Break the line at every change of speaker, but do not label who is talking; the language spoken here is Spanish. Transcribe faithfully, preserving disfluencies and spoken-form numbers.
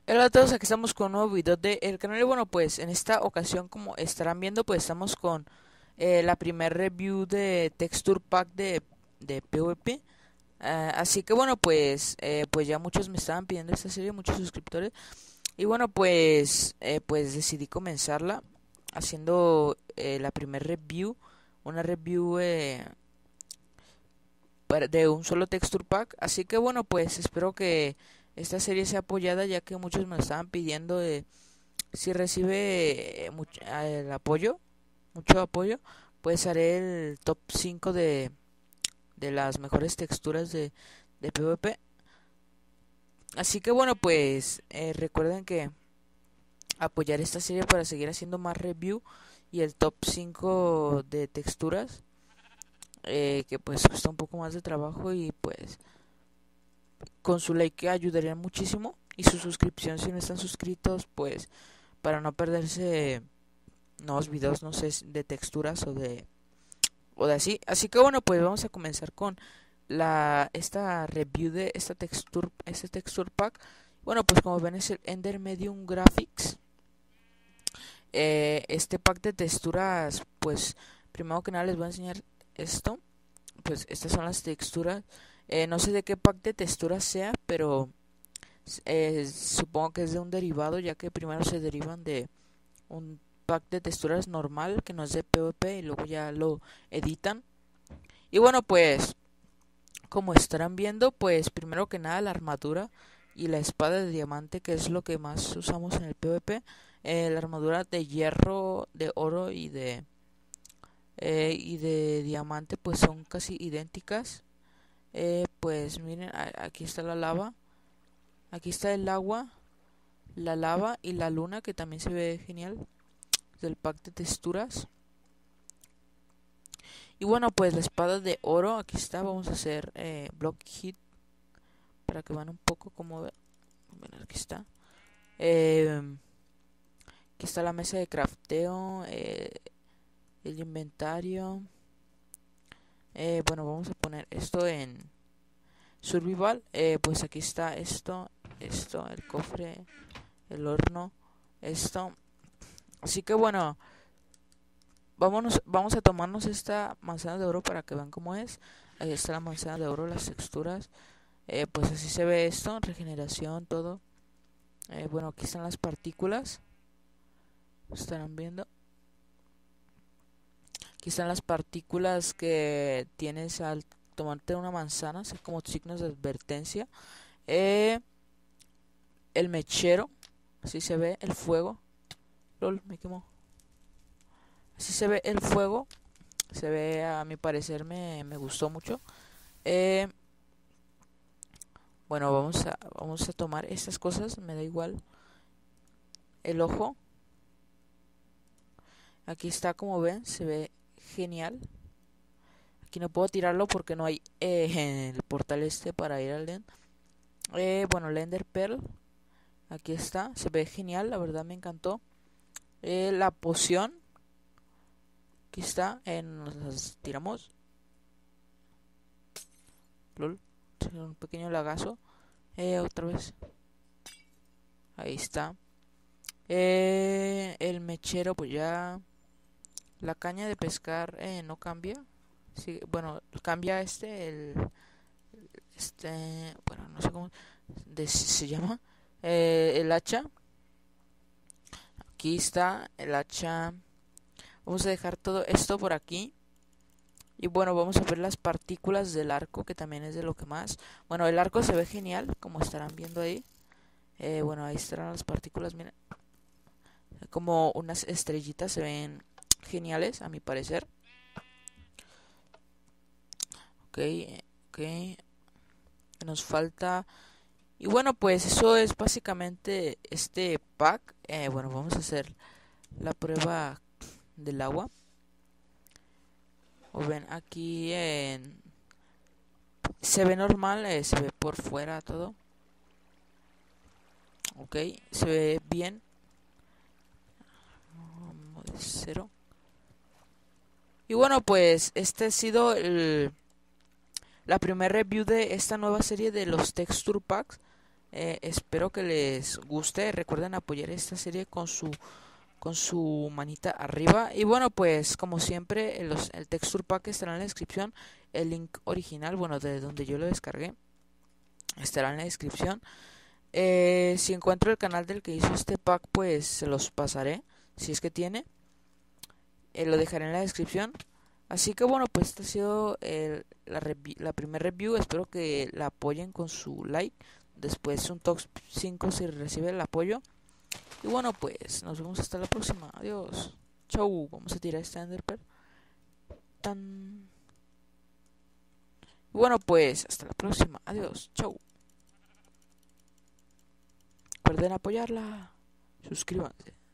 Hola a todos, aquí estamos con un nuevo video de el canal y bueno, pues en esta ocasión, como estarán viendo, pues estamos con eh, la primer review de Texture Pack de, de PvP. Ah, así que bueno, pues eh, pues ya muchos me estaban pidiendo esta serie, muchos suscriptores. Y bueno, pues eh, pues decidí comenzarla haciendo eh, la primer review, una review eh, para- de un solo Texture Pack. Así que bueno, pues espero que esta serie sea apoyada, ya que muchos me lo estaban pidiendo. De si recibe eh, much- eh, el apoyo, mucho apoyo, pues haré el top cinco de, de las mejores texturas de, de PvP. Así que bueno, pues eh, recuerden que apoyar esta serie para seguir haciendo más review y el top cinco de texturas, eh, que pues cuesta un poco más de trabajo y pues con su like ayudaría muchísimo y su suscripción si no están suscritos, pues para no perderse nuevos videos, no sé, de texturas o de o de así. Así que bueno, pues vamos a comenzar con la esta review de esta texture este texture pack. Bueno, pues como ven es el Ender Medium Graphics. Eh, este pack de texturas, pues primero que nada les voy a enseñar esto. Pues estas son las texturas. Eh, no sé de qué pack de texturas sea, pero eh, supongo que es de un derivado, ya que primero se derivan de un pack de texturas normal que no es de PvP y luego ya lo editan. Y bueno, pues como estarán viendo, pues primero que nada la armadura y la espada de diamante, que es lo que más usamos en el PvP. Eh, la armadura de hierro, de oro y de eh, y de diamante pues son casi idénticas. Eh, pues miren, aquí está la lava, aquí está el agua, la lava y la luna, que también se ve genial del pack de texturas. Y bueno, pues la espada de oro, aquí está. Vamos a hacer eh, block hit para que vean un poco cómo. Bueno, aquí está. Eh, aquí está la mesa de crafteo, eh, el inventario. Eh, bueno, vamos a poner esto en survival. Eh, pues aquí está esto, esto, el cofre, el horno, esto. Así que bueno, vámonos, vamos a tomarnos esta manzana de oro para que vean cómo es. Ahí está la manzana de oro, las texturas. Eh, pues así se ve esto, regeneración, todo. Eh, bueno, aquí están las partículas. Estarán viendo. Aquí están las partículas que tienes al tomarte una manzana, así como signos de advertencia. Eh, el mechero, así se ve el fuego. Lol, me quemó. Así se ve el fuego. Se ve, a mi parecer, me, me gustó mucho. Eh, bueno, vamos a, vamos a tomar estas cosas, me da igual. El ojo, aquí está, como ven, se ve genial. Aquí no puedo tirarlo porque no hay eh, el portal este para ir al End. Eh, bueno, el Ender Pearl. Aquí está. Se ve genial. La verdad me encantó. Eh, la poción. Aquí está. Eh, nos las tiramos. Lol. Un pequeño lagazo. Eh, otra vez. Ahí está. Eh, el mechero, pues ya. La caña de pescar eh, no cambia. Sí, bueno, cambia este. El, este. Bueno, no sé cómo de, se llama. Eh, el hacha. Aquí está el hacha. Vamos a dejar todo esto por aquí. Y bueno, vamos a ver las partículas del arco, que también es de lo que más. Bueno, el arco se ve genial, como estarán viendo ahí. Eh, bueno, ahí estarán las partículas, miren. Como unas estrellitas, se ven geniales, a mi parecer. Ok, ok. Nos falta. Y bueno, pues eso es básicamente este pack. Eh, bueno, vamos a hacer la prueba del agua. O ven aquí en se ve normal, eh, se ve por fuera todo. Ok, se ve bien. Modo cero. Y bueno, pues este ha sido el, la primera review de esta nueva serie de los Texture Packs. Eh, espero que les guste. Recuerden apoyar esta serie con su con su manita arriba. Y bueno, pues como siempre, el, los, el texture pack estará en la descripción. El link original, bueno, de donde yo lo descargué, estará en la descripción. Eh, si encuentro el canal del que hizo este pack, pues se los pasaré, si es que tiene. Eh, lo dejaré en la descripción. Así que bueno, pues esta ha sido el, la, la primera review. Espero que la apoyen con su like. Después un top cinco si recibe el apoyo. Y bueno, pues nos vemos hasta la próxima. Adiós. Chau. Vamos a tirar este Enderpearl. Tan. Y bueno, pues hasta la próxima. Adiós. Chau. Recuerden apoyarla. Suscríbanse.